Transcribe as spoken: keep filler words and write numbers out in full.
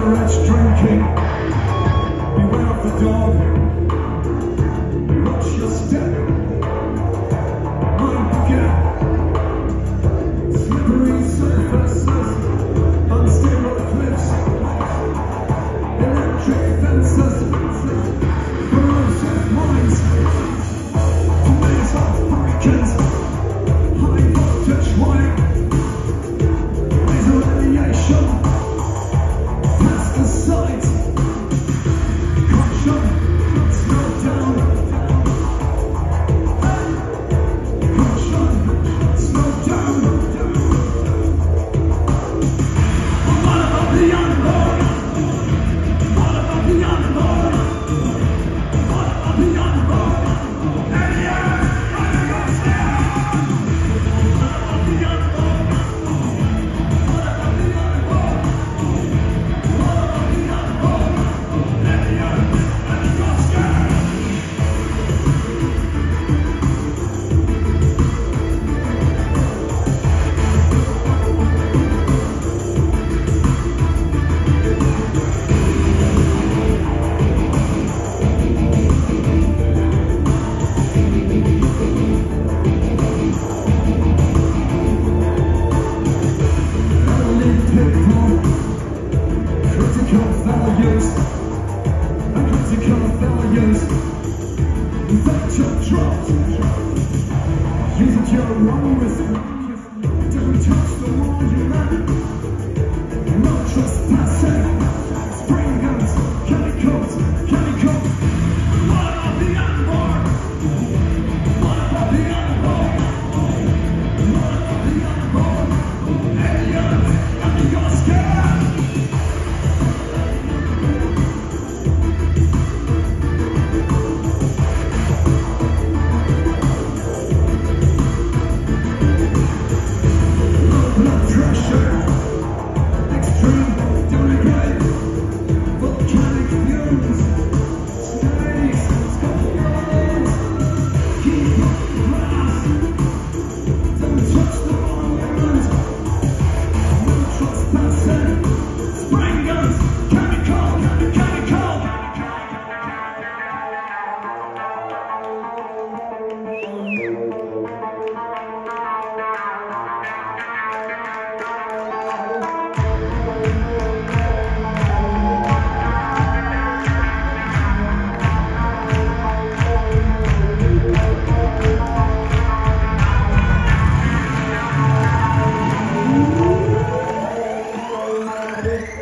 cigarettes, drinking. Beware of the dog. Watch your step. Mind forget. Slippery surfaces, unstable cliffs, electric fences, corrosive mines, tomatoes like hurricanes, high voltage wire, laser radiation, pesticides, corruption, slow down, corruption, slow down. What about the unborn? What about the unborn? What about the unborn? And yeah, I'm gonna stand. What about the unborn? What about the unborn? What about the unborn? And yeah, I'm gonna stand. Critical values and critical values that your drops. Use it your own wisdom. Don't touch the wall you met. No trespassing. Spring guns, chemicals, chemicals. What about the unborn? What about the unborn? What about the unborn? Aliens, and you're scared. Blood pressure, extreme degrade, volcanic fumes, snakes, scorpions, keep up the grass, don't touch the monument, no trespassing, spring guns, chemical, chemical. Bye.